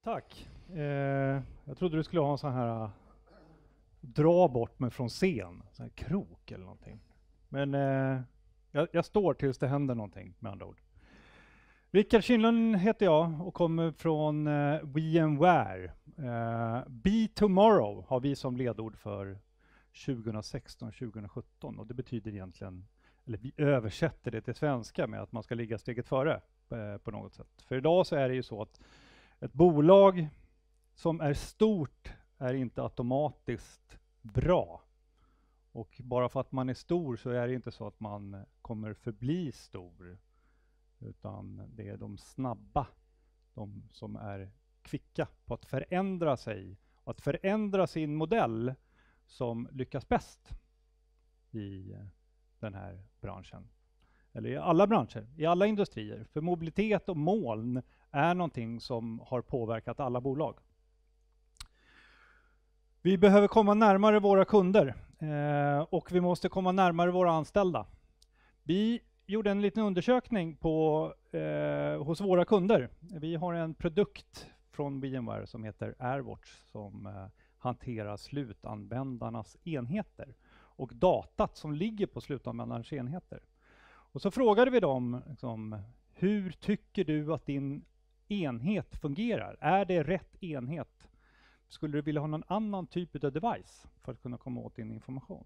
Tack. Jag trodde du skulle ha en sån här dra bort mig från scen, sån här krok eller någonting. Men jag står tills det händer någonting, med andra ord. Rickard Kindlund heter jag och kommer från VMware. Be Tomorrow har vi som ledord för 2016-2017 och det betyder egentligen, eller vi översätter det till svenska med att man ska ligga steget före på något sätt. För idag så är det ju så att ett bolag som är stort är inte automatiskt bra. Och bara för att man är stor så är det inte så att man kommer förbli stor. Utan det är de snabba, de som är kvicka på att förändra sig. Och att förändra sin modell som lyckas bäst i den här branschen. Eller i alla branscher, i alla industrier. För mobilitet och moln är någonting som har påverkat alla bolag. Vi behöver komma närmare våra kunder och vi måste komma närmare våra anställda. Vi gjorde en liten undersökning hos våra kunder. Vi har en produkt från VMware som heter AirWatch som hanterar slutanvändarnas enheter och datat som ligger på slutanvändarnas enheter. Och så frågade vi dem, liksom, hur tycker du att din enhet fungerar? Är det rätt enhet? Skulle du vilja ha någon annan typ av device för att kunna komma åt din information?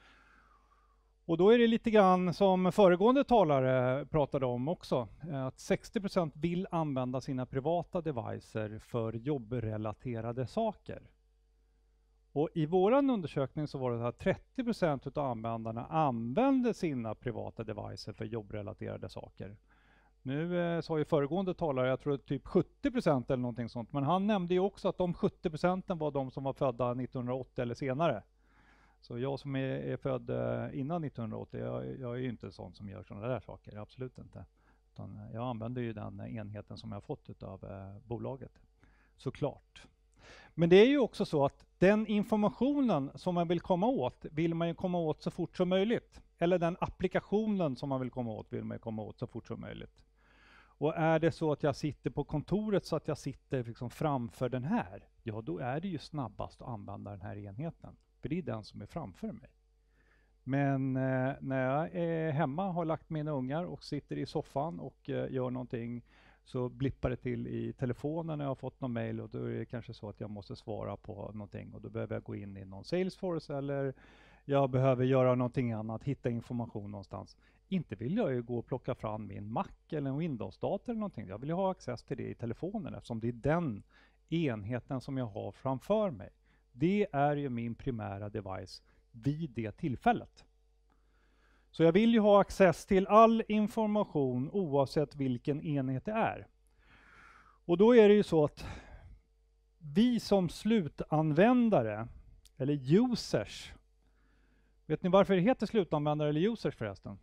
Och då är det lite grann som föregående talare pratade om också, att 60% vill använda sina privata devicer för jobbrelaterade saker. Och i våran undersökning så var det så att 30% av användarna använde sina privata devicer för jobbrelaterade saker. Nu sa ju föregående talare, jag tror typ 70% eller någonting sånt, men han nämnde ju också att de 70% var de som var födda 1980 eller senare. Så jag som är född innan 1980, jag är ju inte sån som gör sådana där saker, absolut inte. Utan jag använder ju den enheten som jag har fått av bolaget, såklart. Men det är ju också så att den informationen som man vill man ju komma åt så fort som möjligt. Eller den applikationen som man vill komma åt vill man ju komma åt så fort som möjligt. Och är det så att jag sitter på kontoret så att jag sitter liksom framför den här, ja då är det ju snabbast att använda den här enheten. För det är den som är framför mig. Men när jag är hemma, har lagt mina ungar och sitter i soffan och gör någonting, så blippar det till i telefonen när jag har fått någon mail och då är det kanske så att jag måste svara på någonting och då behöver jag gå in i någon Salesforce eller jag behöver göra någonting annat, hitta information någonstans. Inte vill jag ju gå och plocka fram min Mac eller en Windows-dator eller någonting. Jag vill ju ha access till det i telefonen eftersom det är den enheten som jag har framför mig. Det är ju min primära device vid det tillfället. Så jag vill ju ha access till all information oavsett vilken enhet det är. Och då är det ju så att vi som slutanvändare, eller users, vet ni varför det heter slutanvändare eller users förresten?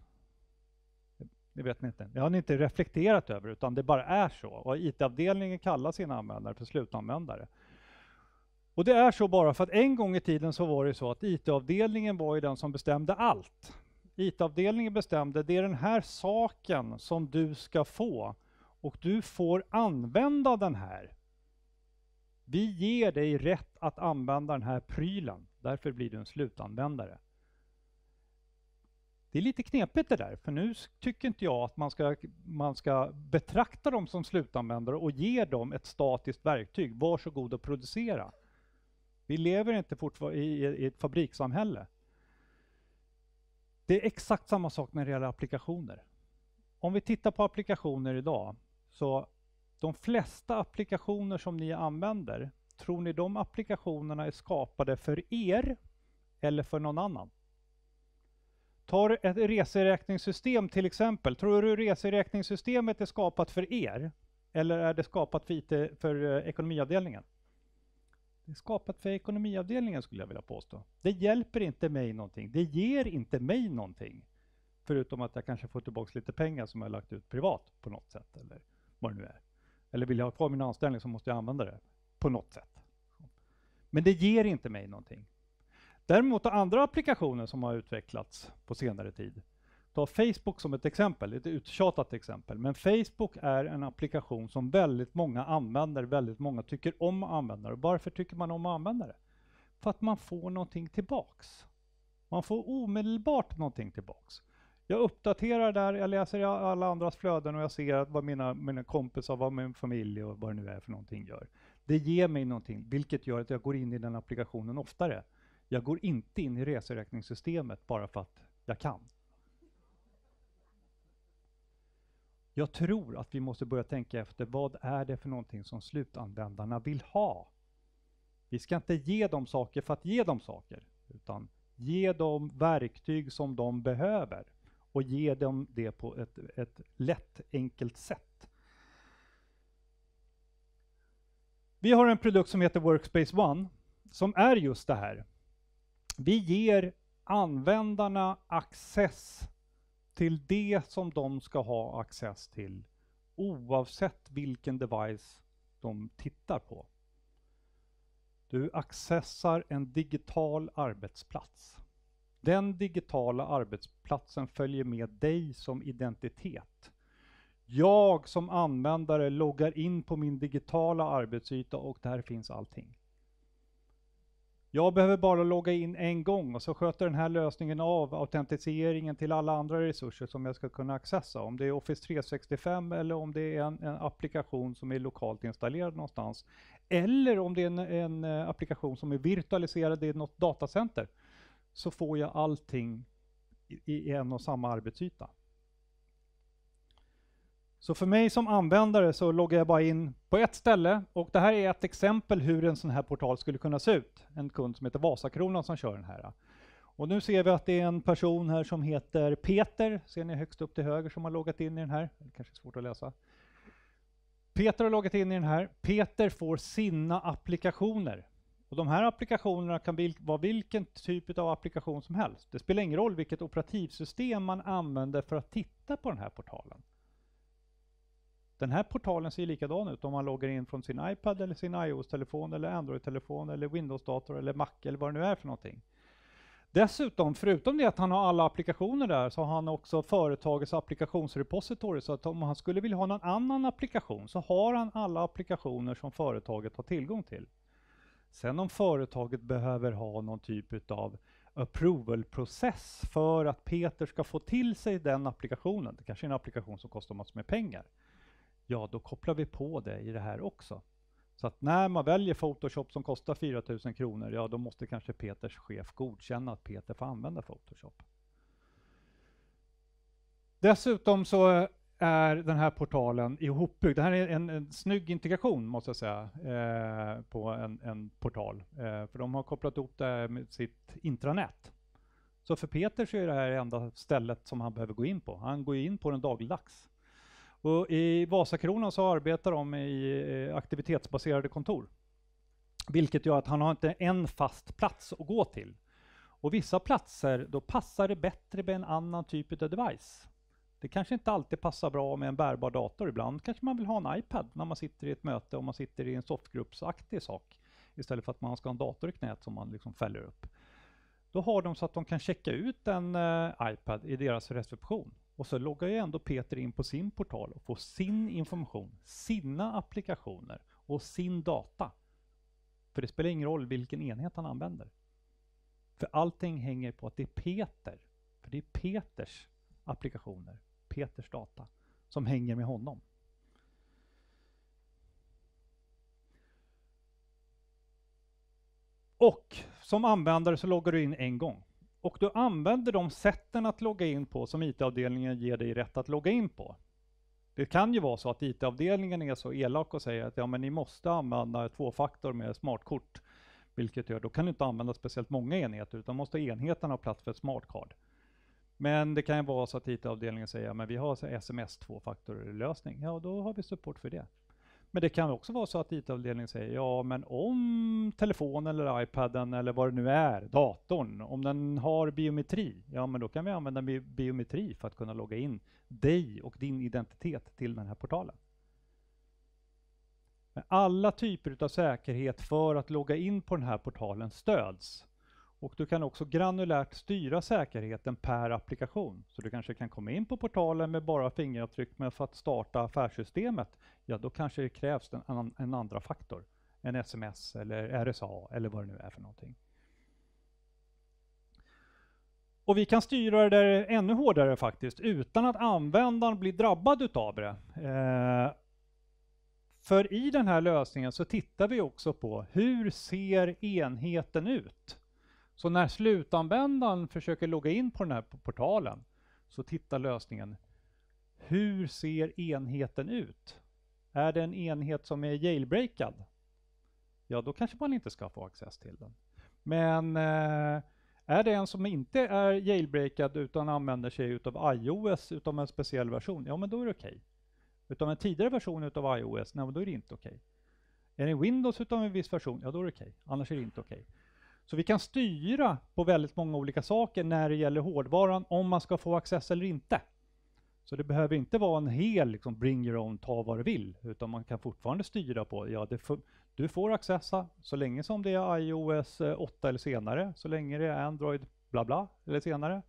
Det vet ni inte. Det har ni inte reflekterat över utan det bara är så. Och IT-avdelningen kallar sina användare för slutanvändare. Och det är så bara för att en gång i tiden så var det så att IT-avdelningen var ju den som bestämde allt. IT-avdelningen bestämde, det är den här saken som du ska få och du får använda den här. Vi ger dig rätt att använda den här prylen, därför blir du en slutanvändare. Det är lite knepigt det där, för nu tycker inte jag att man ska betrakta dem som slutanvändare och ge dem ett statiskt verktyg. Varsågod och producera. Vi lever inte fortfarande i ett fabrikssamhälle. Det är exakt samma sak när det gäller applikationer. Om vi tittar på applikationer idag, så de flesta applikationer som ni använder, tror ni de applikationerna är skapade för er eller för någon annan? Ta ett reseräkningssystem till exempel. Tror du reseräkningssystemet är skapat för er eller är det skapat för ekonomiavdelningen? Det är skapat för ekonomiavdelningen skulle jag vilja påstå. Det hjälper inte mig någonting. Det ger inte mig någonting. Förutom att jag kanske får tillbaka lite pengar som jag har lagt ut privat på något sätt. Eller vad det nu är. Eller vill jag ha kvar min anställning så måste jag använda det på något sätt. Men det ger inte mig någonting. Däremot andra applikationer som har utvecklats på senare tid. Ta Facebook som ett exempel, ett uttjatat exempel. Men Facebook är en applikation som väldigt många använder, väldigt många tycker om att använda. Och varför tycker man om att använda det? För att man får någonting tillbaks. Man får omedelbart någonting tillbaks. Jag uppdaterar där, jag läser alla andras flöden och jag ser vad mina kompisar, vad min familj och vad det nu är för någonting gör. Det ger mig någonting, vilket gör att jag går in i den applikationen oftare. Jag går inte in i reseräkningssystemet bara för att jag kan. Jag tror att vi måste börja tänka efter vad är det för någonting som slutanvändarna vill ha. Vi ska inte ge dem saker för att ge dem saker, utan ge dem verktyg som de behöver och ge dem det på ett lätt, enkelt sätt. Vi har en produkt som heter Workspace ONE som är just det här. Vi ger användarna access till det som de ska ha access till oavsett vilken device de tittar på. Du accessar en digital arbetsplats. Den digitala arbetsplatsen följer med dig som identitet. Jag som användare loggar in på min digitala arbetsyta och där finns allting. Jag behöver bara logga in en gång och så sköter den här lösningen av autentiseringen till alla andra resurser som jag ska kunna accessa. Om det är Office 365 eller om det är en applikation som är lokalt installerad någonstans. Eller om det är en applikation som är virtualiserad i något datacenter. Så får jag allting i en och samma arbetsyta. Så för mig som användare så loggar jag bara in på ett ställe och det här är ett exempel hur en sån här portal skulle kunna se ut. En kund som heter Vasakronan som kör den här. Och nu ser vi att det är en person här som heter Peter, ser ni högst upp till höger, som har loggat in i den här. Det kanske är svårt att läsa. Peter har loggat in i den här. Peter får sina applikationer. Och de här applikationerna kan vara vilken typ av applikation som helst. Det spelar ingen roll vilket operativsystem man använder för att titta på den här portalen. Den här portalen ser likadan ut om man loggar in från sin iPad eller sin iOS-telefon eller Android-telefon eller Windows-dator eller Mac eller vad det nu är för någonting. Dessutom, förutom det att han har alla applikationer där, så har han också företagets applikationsrepository. Så att om han skulle vilja ha någon annan applikation så har han alla applikationer som företaget har tillgång till. Sen om företaget behöver ha någon typ av approval-process för att Peter ska få till sig den applikationen. Det kanske är en applikation som kostar massor med pengar. Ja, då kopplar vi på det i det här också. Så att när man väljer Photoshop som kostar 4 000 kronor, ja då måste kanske Peters chef godkänna att Peter får använda Photoshop. Dessutom så är den här portalen ihopbyggd. Det här är en snygg integration måste jag säga på en portal. För de har kopplat ihop det med sitt intranät. Så för Peter så är det här enda stället som han behöver gå in på. Han går in på den dagligdags. Och i Vasakronan så arbetar de i aktivitetsbaserade kontor. Vilket gör att han har inte en fast plats att gå till. Och vissa platser, då passar det bättre med en annan typ av device. Det kanske inte alltid passar bra med en bärbar dator. Ibland kanske man vill ha en iPad när man sitter i ett möte och man sitter i en softgruppsaktig sak. Istället för att man ska ha en dator i knät som man liksom fäller upp. Då har de så att de kan checka ut en iPad i deras reception. Och så loggar ju ändå Peter in på sin portal och får sin information, sina applikationer och sin data. För det spelar ingen roll vilken enhet han använder. För allting hänger på att det är Peter. För det är Peters applikationer, Peters data, som hänger med honom. Och som användare så loggar du in en gång. Och du använder de sätten att logga in på som IT-avdelningen ger dig rätt att logga in på. Det kan ju vara så att IT-avdelningen är så elak och säger att ja, men ni måste använda tvåfaktor med smartkort. Vilket gör, då kan du inte använda speciellt många enheter utan måste enheten ha plats för ett smartcard. Men det kan ju vara så att IT-avdelningen säger men vi har SMS tvåfaktorlösning. Ja, då har vi support för det. Men det kan också vara så att IT-avdelningen säger ja, men om telefonen eller iPaden eller vad det nu är, datorn, om den har biometri, ja men då kan vi använda biometri för att kunna logga in dig och din identitet till den här portalen. Men alla typer av säkerhet för att logga in på den här portalen stöds. Och du kan också granulärt styra säkerheten per applikation. Så du kanske kan komma in på portalen med bara fingeravtryck, men för att starta affärssystemet, ja då kanske det krävs en andra faktor. En SMS eller RSA eller vad det nu är för någonting. Och vi kan styra det där ännu hårdare faktiskt, utan att användaren blir drabbad utav det. För i den här lösningen så tittar vi också på hur ser enheten ut? Så när slutanvändaren försöker logga in på den här portalen så tittar lösningen, hur ser enheten ut? Är det en enhet som är jailbreakad? Ja, då kanske man inte ska få access till den. Men är det en som inte är jailbreakad utan använder sig utav iOS utav en speciell version, ja men då är det okej. Utav en tidigare version utav iOS, nej men då är det inte okej. Är det Windows utav en viss version, ja då är det okej. Annars är det inte okej. Så vi kan styra på väldigt många olika saker när det gäller hårdvaran om man ska få access eller inte. Så det behöver inte vara en hel liksom, bring your own, ta vad du vill, utan man kan fortfarande styra på, ja du får accessa så länge som det är iOS 8 eller senare, så länge det är Android bla bla eller senare.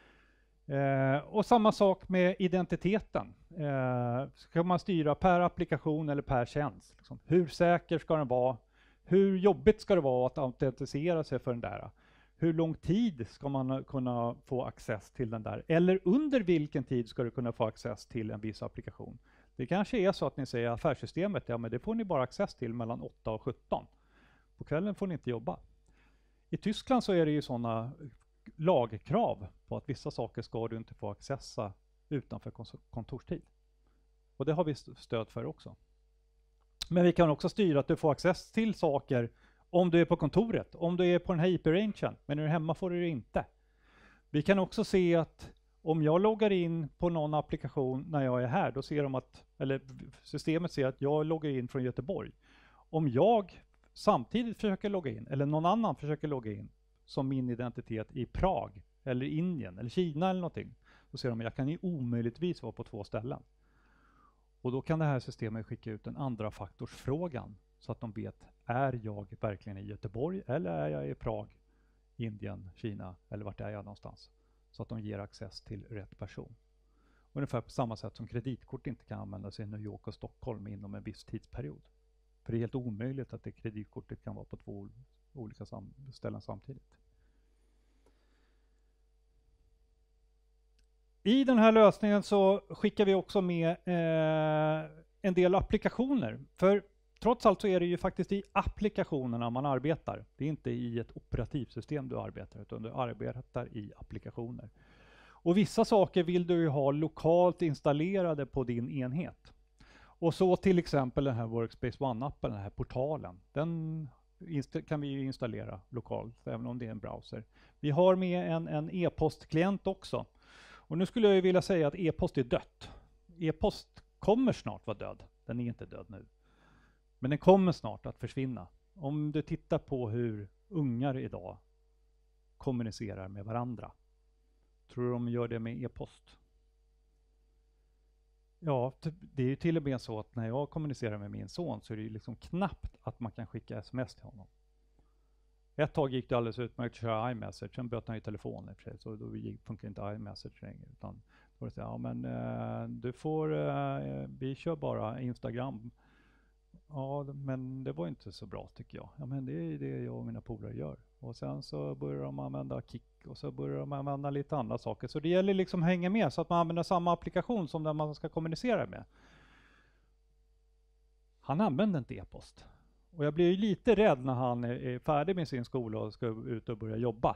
Och samma sak med identiteten. Ska man styra per applikation eller per tjänst? Liksom. Hur säker ska den vara? Hur jobbigt ska det vara att autentisera sig för den där? Hur lång tid ska man kunna få access till den där? Eller under vilken tid ska du kunna få access till en viss applikation? Det kanske är så att ni säger affärssystemet, ja men det får ni bara access till mellan 8 och 17. På kvällen får ni inte jobba. I Tyskland så är det ju sådana lagkrav på att vissa saker ska du inte få accessa utanför kontorstid. Och det har vi stöd för också. Men vi kan också styra att du får access till saker om du är på kontoret, om du är på den här IP-rangen, men när du är hemma får du det inte. Vi kan också se att om jag loggar in på någon applikation när jag är här, då ser de att, eller systemet ser att jag loggar in från Göteborg. Om jag samtidigt försöker logga in, eller någon annan försöker logga in som min identitet i Prag, eller Indien, eller Kina eller någonting, då ser de att jag kan ju omöjligtvis vara på 2 ställen. Och då kan det här systemet skicka ut en andra faktorsfrågan så att de vet, är jag verkligen i Göteborg eller är jag i Prag, Indien, Kina eller vart är jag någonstans? Så att de ger access till rätt person. Ungefär på samma sätt som kreditkort inte kan användas i New York och Stockholm inom en viss tidsperiod. För det är helt omöjligt att det kreditkortet kan vara på 2 olika ställen samtidigt. I den här lösningen så skickar vi också med en del applikationer. För trots allt så är det ju faktiskt i applikationerna man arbetar. Det är inte i ett operativsystem du arbetar, utan du arbetar i applikationer. Och vissa saker vill du ju ha lokalt installerade på din enhet. Och så till exempel den här Workspace ONE-appen, den här portalen. Den kan vi ju installera lokalt, även om det är en browser. Vi har med en e-postklient också. Och nu skulle jag ju vilja säga att e-post är dött. E-post kommer snart vara död. Den är inte död nu. Men den kommer snart att försvinna. Om du tittar på hur ungar idag kommunicerar med varandra. Tror du de gör det med e-post? Ja, det är ju till och med så att när jag kommunicerar med min son så är det ju liksom knappt att man kan skicka sms till honom. Ett tag gick det alldeles utmärkt att köra iMessage, sen böt han ju telefonen i och för sig, så då funkar inte iMessage längre. Utan då var det så, ja men du får, vi kör bara Instagram. Ja, men det var inte så bra tycker jag. Ja, men det är det jag och mina polare gör. Och sen så börjar de använda Kik och så börjar de använda lite andra saker. Så det gäller liksom att hänga med så att man använder samma applikation som den man ska kommunicera med. Han använder inte e-post. Och jag blir ju lite rädd när han är färdig med sin skola och ska ut och börja jobba.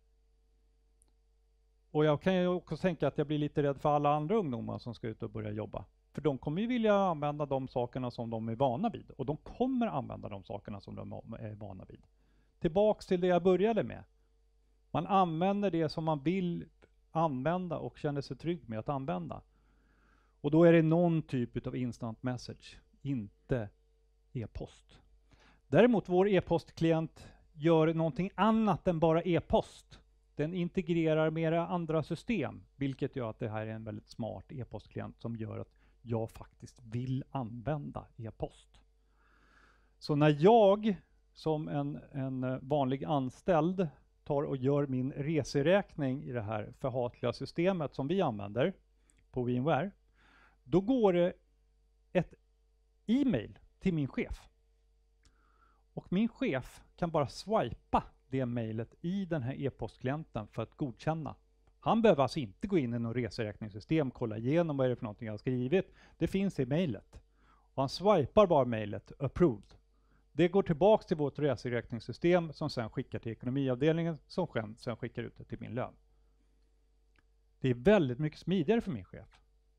Och jag kan ju också tänka att jag blir lite rädd för alla andra ungdomar som ska ut och börja jobba. För de kommer ju vilja använda de sakerna som de är vana vid. Och de kommer använda de sakerna som de är vana vid. Tillbaks till det jag började med. Man använder det som man vill använda och känner sig trygg med att använda. Och då är det någon typ av instant message, inte e-post. Däremot vår e-postklient gör någonting annat än bara e-post. Den integrerar med andra system, vilket gör att det här är en väldigt smart e-postklient som gör att jag faktiskt vill använda e-post. Så när jag som en vanlig anställd tar och gör min reseräkning i det här förhatliga systemet som vi använder på VMware, då går det ett e-mail till min chef. Och min chef kan bara swipa det mejlet i den här e-postklienten för att godkänna. Han behöver alltså inte gå in i något reseräkningssystem, kolla igenom vad är det för någonting jag har skrivit. Det finns i mejlet. Och han swipar bara mejlet approved. Det går tillbaka till vårt reseräkningssystem som sen skickar till ekonomiavdelningen som sen skickar ut det till min lön. Det är väldigt mycket smidigare för min chef.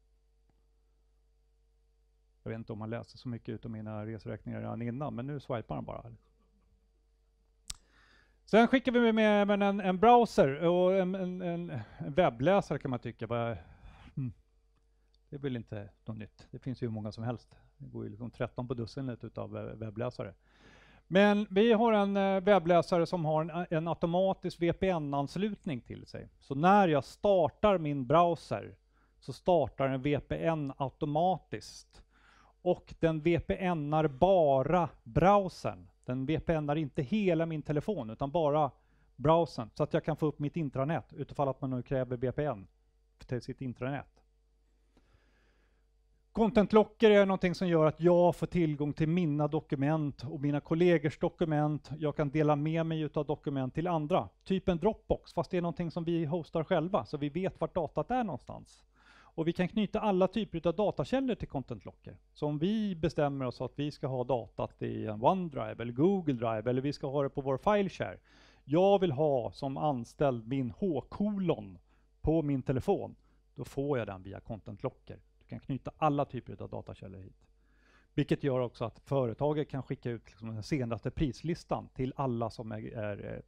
Jag vet inte om han läste så mycket utav mina reseräkningar redan innan, men nu swipar han bara. Sen skickar vi med en browser och en webbläsare kan man tycka. Det är väl inte något nytt. Det finns ju hur många som helst. Det går ju liksom 13 på dussinet utav webbläsare. Men vi har en webbläsare som har en automatisk VPN-anslutning till sig. Så när jag startar min browser så startar en VPN automatiskt. Och den VPNar bara browsern. Den VPNar inte hela min telefon utan bara browsern. Så att jag kan få upp mitt intranät utifall att man nu kräver VPN till sitt intranät. Content Locker är någonting som gör att jag får tillgång till mina dokument och mina kollegors dokument. Jag kan dela med mig av dokument till andra. Typ en Dropbox, fast det är någonting som vi hostar själva så vi vet vart datat är någonstans. Och vi kan knyta alla typer av datakällor till Content Locker. Så om vi bestämmer oss att vi ska ha datat i en OneDrive eller Google Drive eller vi ska ha det på vår FileShare. Jag vill ha som anställd min H-kolon på min telefon. Då får jag den via Content Locker. Du kan knyta alla typer av datakällor hit. Vilket gör också att företaget kan skicka ut liksom den senaste prislistan till alla som är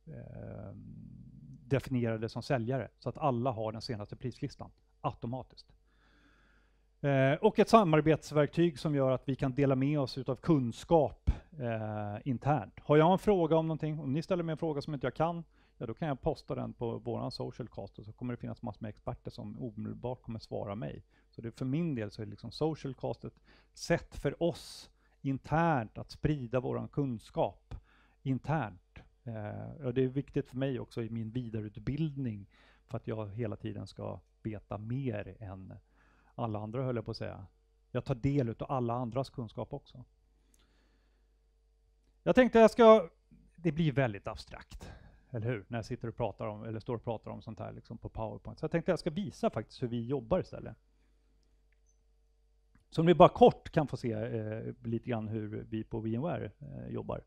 definierade som säljare. Så att alla har den senaste prislistan automatiskt. Och ett samarbetsverktyg som gör att vi kan dela med oss av kunskap internt. Har jag en fråga om någonting, om ni ställer mig en fråga som inte jag kan, ja då kan jag posta den på våran Socialcast och så kommer det finnas massor med experter som omedelbart kommer svara mig. Så det, för min del så är det liksom Socialcast ett sätt för oss internt att sprida våran kunskap internt. Och det är viktigt för mig också i min vidareutbildning för att jag hela tiden ska veta mer än alla andra, höll jag på att säga. Jag tar del av alla andras kunskap också. Jag tänkte det blir väldigt abstrakt, eller hur? När jag sitter och pratar om, eller står och pratar om sånt här liksom på PowerPoint. Så jag tänkte jag ska visa faktiskt hur vi jobbar istället. Så om ni bara kort kan få se lite grann hur vi på VMware jobbar.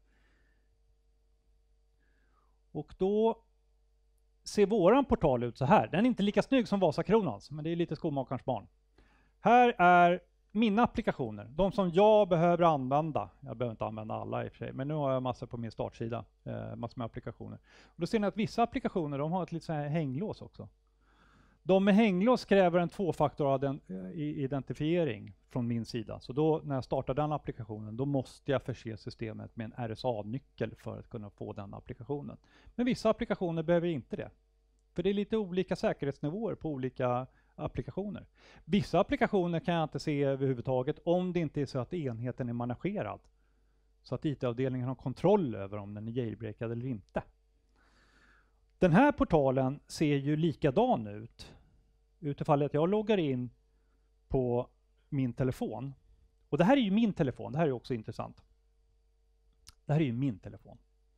Och då ser våran portal ut så här. Den är inte lika snygg som Vasakronans, men det är lite skomakarens barn. Här är mina applikationer, de som jag behöver använda. Jag behöver inte använda alla i och för sig, men nu har jag massor på min startsida, massor med applikationer. Och då ser ni att vissa applikationer, de har ett litet så här hänglås också. De med hänglås kräver en tvåfaktor identifiering från min sida. Så då när jag startar den applikationen, då måste jag förse systemet med en RSA-nyckel för att kunna få den applikationen. Men vissa applikationer behöver inte det. För det är lite olika säkerhetsnivåer på olika applikationer. Vissa applikationer kan jag inte se överhuvudtaget om det inte är så att enheten är managerad. Så att IT-avdelningen har kontroll över om den är jailbreakad eller inte. Den här portalen ser ju likadan ut utifall att jag loggar in på min telefon. Och det här är ju min telefon, det här är också intressant. Det här är ju min telefon.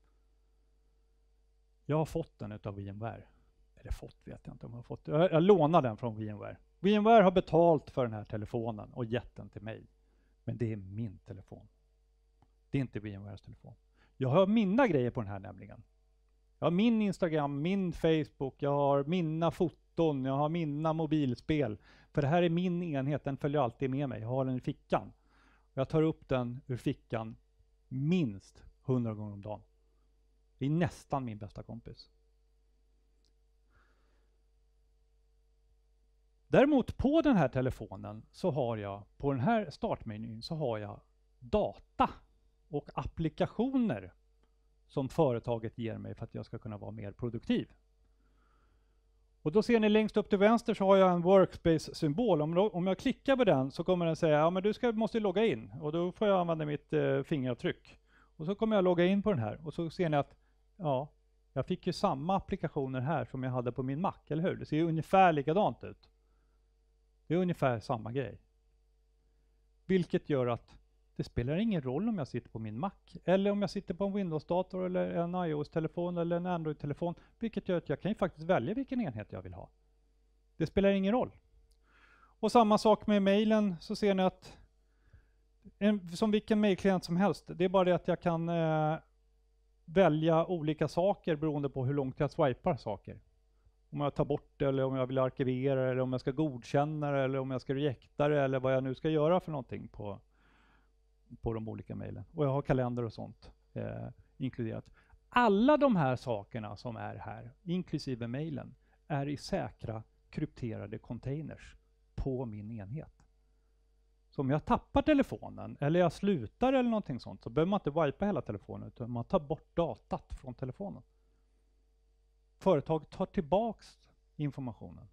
Jag har fått den utav VMware. Eller fått vet jag inte om jag har fått. Jag lånar den från VMware. VMware har betalt för den här telefonen och gett den till mig. Men det är min telefon. Det är inte VMwares telefon. Jag har mina grejer på den här nämligen. Jag har min Instagram, min Facebook, jag har mina foton, jag har mina mobilspel. För det här är min enhet, den följer alltid med mig. Jag har den i fickan. Jag tar upp den ur fickan minst 100 gånger om dagen. Det är nästan min bästa kompis. Däremot på den här telefonen så har jag, på den här startmenyn så har jag data och applikationer som företaget ger mig för att jag ska kunna vara mer produktiv. Och då ser ni längst upp till vänster så har jag en workspace-symbol. Om jag klickar på den så kommer den säga ja men du måste logga in och då får jag använda mitt fingeravtryck. Och så kommer jag logga in på den här och så ser ni att ja, Jag fick ju samma applikationer här som jag hade på min Mac, eller hur? Det ser ju ungefär likadant ut. Det är ungefär samma grej. Vilket gör att det spelar ingen roll om jag sitter på min Mac eller om jag sitter på en Windows-dator eller en iOS-telefon eller en Android-telefon. Vilket gör att jag kan ju faktiskt välja vilken enhet jag vill ha. Det spelar ingen roll. Och samma sak med mejlen, så ser ni att som vilken mejlklient som helst. Det är bara det att jag kan välja olika saker beroende på hur långt jag swipar saker. Om jag tar bort det, eller om jag vill arkivera det, eller om jag ska godkänna det, eller om jag ska rejecta det, eller vad jag nu ska göra för någonting på de olika mejlen. Och jag har kalender och sånt inkluderat. Alla de här sakerna som är här, inklusive mejlen, är i säkra krypterade containers på min enhet. Så om jag tappar telefonen, eller jag slutar eller någonting sånt, så behöver man inte wipa hela telefonen, utan man tar bort datat från telefonen. Företaget tar tillbaks informationen.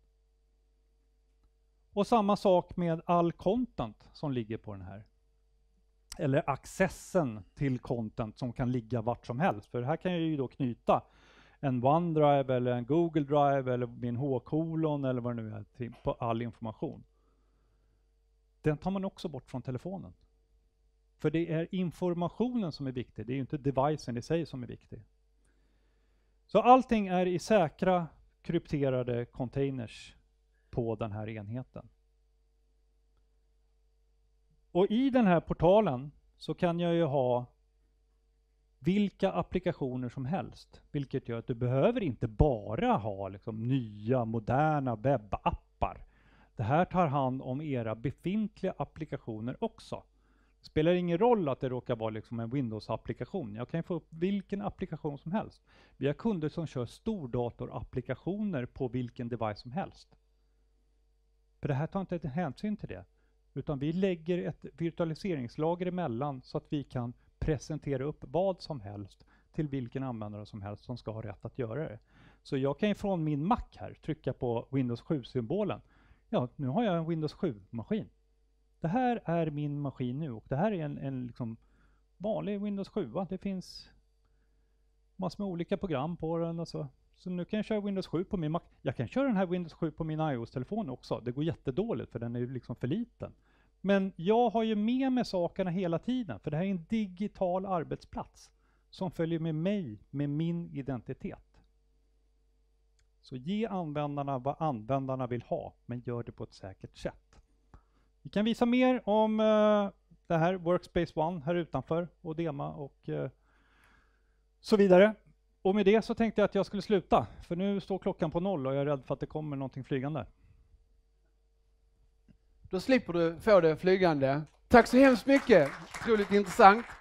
Och samma sak med all content som ligger på den här. Eller accessen till content som kan ligga vart som helst. För här kan jag ju då knyta en OneDrive eller en Google Drive eller min H-kolon eller vad det nu är på all information. Den tar man också bort från telefonen. För det är informationen som är viktig, det är ju inte devicen i sig som är viktig. Så allting är i säkra krypterade containers på den här enheten. Och i den här portalen så kan jag ju ha vilka applikationer som helst. Vilket gör att du behöver inte bara ha liksom nya moderna webbappar. Det här tar hand om era befintliga applikationer också. Det spelar ingen roll att det råkar vara liksom en Windows-applikation. Jag kan få upp vilken applikation som helst. Vi har kunder som kör stordatorapplikationer på vilken device som helst. För det här tar inte hänsyn till det. Utan vi lägger ett virtualiseringslager emellan så att vi kan presentera upp vad som helst till vilken användare som helst som ska ha rätt att göra det. Så jag kan från min Mac här trycka på Windows 7-symbolen. Ja, nu har jag en Windows 7-maskin. Det här är min maskin nu och det här är en liksom vanlig Windows 7. Det finns massor med olika program på den och så. Så nu kan jag köra Windows 7 på min Mac. Jag kan köra den här Windows 7 på min iOS-telefon också. Det går jättedåligt för den är ju liksom för liten. Men jag har ju med mig sakerna hela tiden. För det här är en digital arbetsplats som följer med mig med min identitet. Så ge användarna vad användarna vill ha, men gör det på ett säkert sätt. Vi kan visa mer om det här Workspace ONE här utanför och dema och så vidare. Och med det så tänkte jag att jag skulle sluta, för nu står klockan på 0 och jag är rädd för att det kommer någonting flygande. Då slipper du få det flygande. Tack så hemskt mycket, otroligt intressant.